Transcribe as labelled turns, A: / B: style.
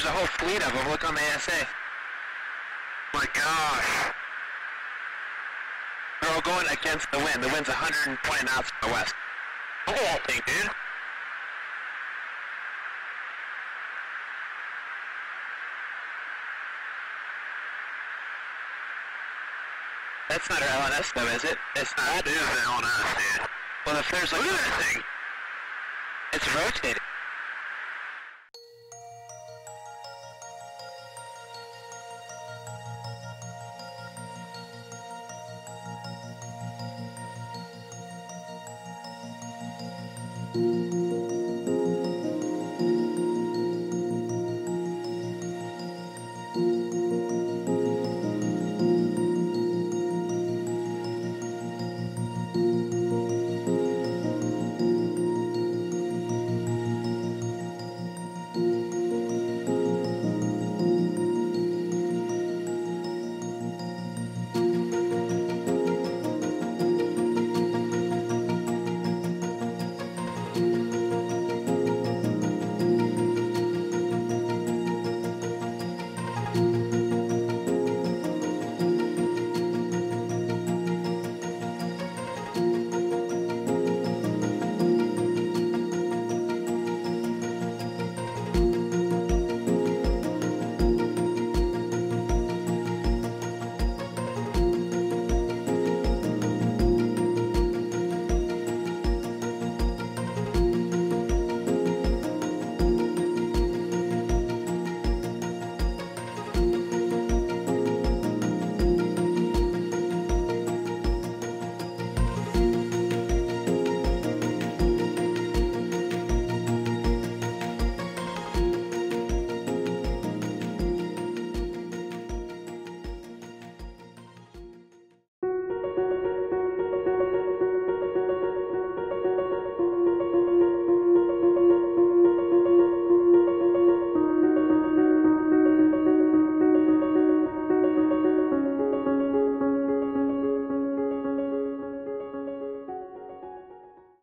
A: There's a whole fleet of them. Look on the ASA.
B: My gosh.
A: They're all going against the wind. The wind's 120 knots from the west.
B: Look at that thing, dude.
A: That's not our LNS though, is it? It's not.
B: That is the LNS, dude.
A: Well, if there's like...
B: Look at that thing.
A: It's rotating.